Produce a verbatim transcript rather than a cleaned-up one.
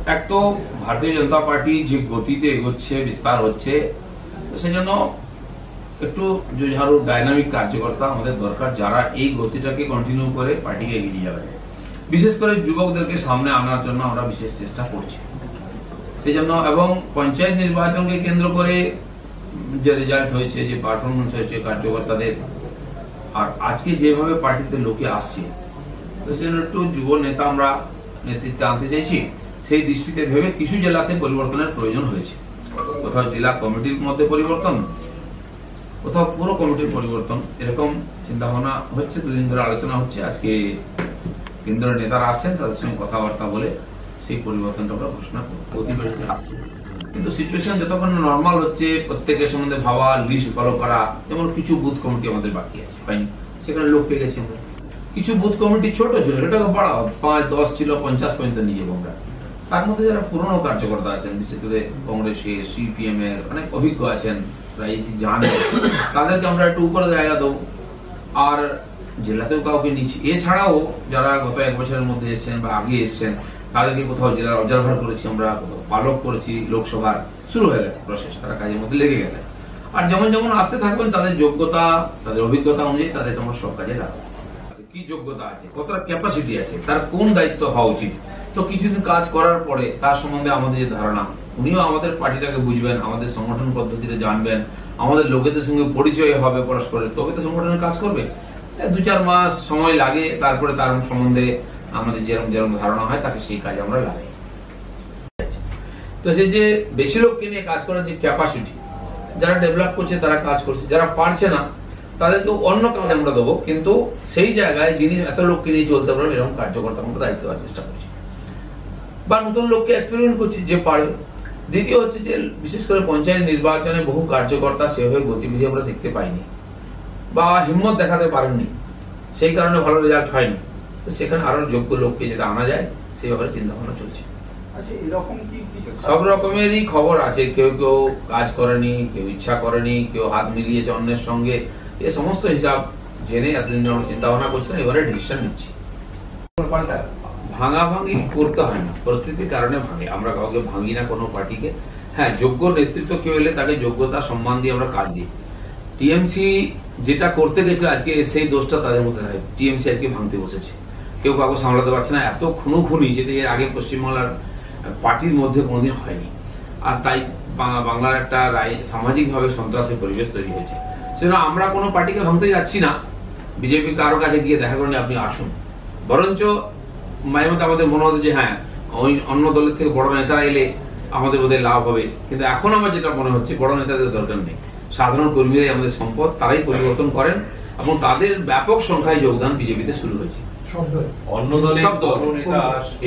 এক তো ভারতীয় জনতা পার্টি যে গতিতে এগোচ্ছে, বিস্তার হচ্ছে, সেজন্য একটু জোঝারু ডাইনামিক কার্যকর্তা আমাদের দরকার, যারা এই গতিটাকে কন্টিনিউ করে পার্টিকে এগিয়ে যাবে। বিশেষ করে যুবকদেরকে সামনে আনার জন্য আমরা বিশেষ চেষ্টা করছি। সেই জন্য এবং পঞ্চায়েত নির্বাচনকে কেন্দ্র করে যে রেজাল্ট হয়েছে, যে পারফরমেন্স হয়েছে কার্যকর্তাদের, আর আজকে যেভাবে পার্টিতে লোকে আসছে, তো সেজন্য একটু যুব নেতা আমরা নেতৃত্বে আনতে চাইছি। সেই দৃষ্টিতে ভেবে কিছু জেলাতে পরিবর্তনের প্রয়োজন হয়েছে। কোথাও জেলা কমিটির মধ্যে পরিবর্তন, কোথাও পুরো কমিটির পরিবর্তন, এরকম চিন্তা ভাবনা হচ্ছে। দুদিন ধরে আলোচনা হচ্ছে। আজকে কেন্দ্রের নেতারা আসছেন, তাদের সঙ্গে কথাবার্তা বলে সেই পরিবর্তনটা আমরা ঘোষণা করব। প্রতিবেশী আসছে, কিন্তু সিচুয়েশন যতক্ষণ নর্মাল হচ্ছে, প্রত্যেকের সম্বন্ধে ভাবা, লিস্ট ফলো করা, যেমন কিছু বুথ কমিটি আমাদের বাকি আছে, পাইনি, সেখানে লোক পেয়ে গেছি আমরা। কিছু বুথ কমিটি ছোট ছিল, সেটাকে বাড়াও, পাঁচ দশ ছিল, পঞ্চাশ পর্যন্ত নিয়ে যাবো আমরা। তার মধ্যে যারা পুরনো কার্যকর্তা আছেন, বিশেষ করে কংগ্রেসের, সিপিএম এর অনেক অভিজ্ঞ আছেন, রাজনীতি জানেন, তাদেরকে আমরা একটু উপরে জায়গা দেবো। আর জেলাতেও কাউকে নিচ্ছি। এছাড়াও যারা গত এক বছরের মধ্যে এসছেন বা আগে এসছেন, তাদেরকে কোথাও জেলার অবজারভার করেছি আমরা, কোথাও পালক করেছি। লোকসভার শুরু হয়ে গেছে প্রসেস, তারা কাজের মধ্যে লেগে গেছে। আর যেমন যেমন আসতে থাকবেন, তাদের যোগ্যতা, তাদের অভিজ্ঞতা অনুযায়ী তাদেরকে আমরা সব কাজে রাখবো। কি যোগ্যতা আছে, কতটা ক্যাপাসিটি আছে, তার কোন দায়িত্ব হওয়া উচিত, তো কিছুদিন কাজ করার পরে তার সম্বন্ধে আমাদের যে ধারণা, উনিও আমাদের পার্টিটাকে বুঝবেন, আমাদের সংগঠন পদ্ধতিতে জানবেন, আমাদের লোকেদের সঙ্গে পরিচয় হবে পরস্পরের, তবে তো সংগঠনের কাজ করবে। দু চার মাস সময় লাগে, তারপরে তার সম্বন্ধে আমাদের যেরকম যেরকম ধারণা হয়, তাকে সেই কাজে আমরা লাগাই। তো সেই যে বেশি লোককে নিয়ে কাজ করার যে ক্যাপাসিটি, যারা ডেভেলপ করছে তারা কাজ করছে, যারা পারছে না তাদেরকে অন্য কাজে আমরা দেবো, কিন্তু সেই জায়গায় যিনি এত লোককে নিয়ে চলতে পারবেন এরকম কার্যকর্তা আমরা দায়িত্ব দেওয়ার চেষ্টা করছি, বা নতুন লোককে এক্সপেরিমেন্ট করছি যে পারবে। দ্বিতীয় হচ্ছে যে বিশেষ করে পঞ্চায়েত নির্বাচনে বহু কার্যকর্তা সেভাবে গতিবিধি আমরা দেখতে পাইনি, বা হিম্মত দেখাতে পারেননি, সেই কারণে ভালো রেজাল্ট হয়নি। তো সেখানে আরো যোগ্য লোককে যেটা আনা যায় সেই ব্যাপারে চিন্তা ভাবনা চলছে। সব রকমেরই খবর আছে, কেউ কেউ কাজ করেনি, কেউ ইচ্ছা করেনি, কেউ হাত মিলিয়েছে অন্যের সঙ্গে, এ সমস্ত হিসাব জেনে এতদিন চিন্তা ভাবনা করছেন, এবারে ডিসিশন নিচ্ছি। ভাঙা ভাঙি করতে হয় না, পরিস্থিতির কারণে ভাঙে, আমরা কাউকে ভাঙি না কোনো পার্টিকে। হ্যাঁ, যোগ্য নেতৃত্ব কেউ এলে তাকে যোগ্যতা সম্মান দিয়ে আমরা কাজ দিই। টিএমসি যেটা করতে গেছিল আজকে সেই দোষটা তাদের মধ্যে থাকে। টিএমসি আজকে ভাঙতে বসেছে, কেউ কাউকে সামলাতে পারছে না, এত খুনোখুনি যেটা এর আগে পশ্চিমবাংলার পার্টির মধ্যে কোনোদিন হয়নি। আর তাই বাংলার একটা সামাজিক ভাবে সন্ত্রাসের পরিবেশ তৈরি হয়েছে। সেজন্য আমরা কোনো পার্টিকে ভাঙতে যাচ্ছি না। বিজেপি কারোর কাছে গিয়ে দেখা করেন আপনি আসুন, বরঞ্চ মাঝে মধ্যে আমাদের মনে হতো যে হ্যাঁ ওই অন্য দলের থেকে বড় নেতারা এলে আমাদের বোধহয় লাভ হবে, কিন্তু এখন আমার যেটা মনে হচ্ছে বড় নেতাদের দরকার নেই। সাধারণ কর্মীরাই আমাদের সম্পদ, তারাই পরিবর্তন করেন, এবং তাদের ব্যাপক সংখ্যায় যোগদান বিজেপিতে শুরু হয়েছে। অন্য দলের